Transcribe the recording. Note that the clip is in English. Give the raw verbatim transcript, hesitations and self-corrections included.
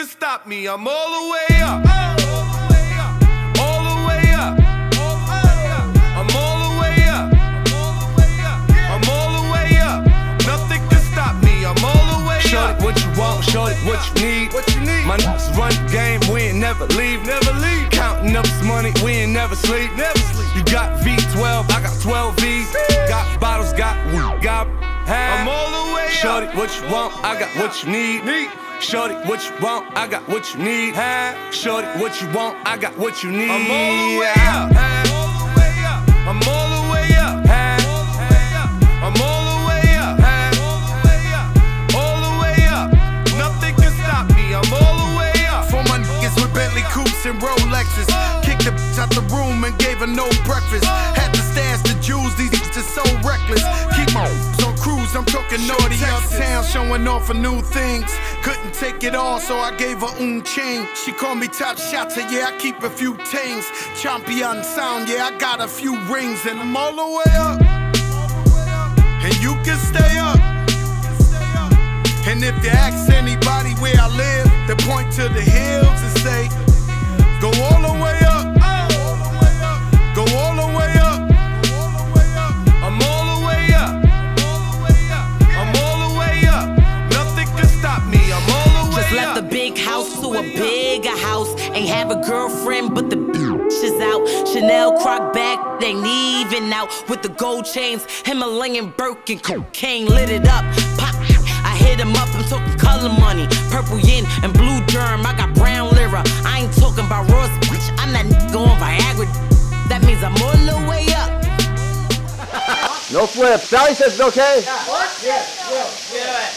can stop me. I'm all the way up. All the way up. I'm all the way up. I'm all the way up. Nothing can stop me. I'm all the way up. Shorty, what you want? Shorty, what you need? What you need? My niggas run the game, we ain't never leave. Never leave. Counting up this money, we ain't never sleep. Never sleep. You got V twelve, I got twelve V's. Got bottles, got weed, got I'm all the way up. Shorty, what you want? I got what you need. Need. Shorty, what you want? I got what you need. Shorty, what you want? I got what you need. I'm all the way up. I'm all the way up. I'm all the way up. All the way up. Nothing can stop me. I'm all the way up. For my niggas with Bentley coupes and Rolexes, kicked the bitch out the room and gave her no breakfast. Had to stash the jewels, these bitches so reckless. Keep my on cruise, I'm talking naughty uptown, showing off for new things. Couldn't take it all, so I gave her un chain. She called me top shotter, yeah, I keep a few tings. Champion sound, yeah, I got a few rings. And I'm all the way up, and you can stay up. And if you ask anybody where I live, they point to the hills and say, go all the way up, go all the way up. I'm all the way up. I'm all the way up. Nothing can stop me. I'm all the way up. Just left the big house to a bigger house. Ain't have a girlfriend, but the bitch is out. Chanel croc bag, they ain't even out. With the gold chains, Himalayan Birkin, cocaine lit it up. Pop, I hit him up, I'm talking color money. Purple yin and blue germ, I got brown lira. I ain't talking about Ross, bitch, I'm that nigga on Viagra. That means I'm all the way up. No flip. Sally says it's okay? Yeah. What? Yeah. Yeah. Yeah.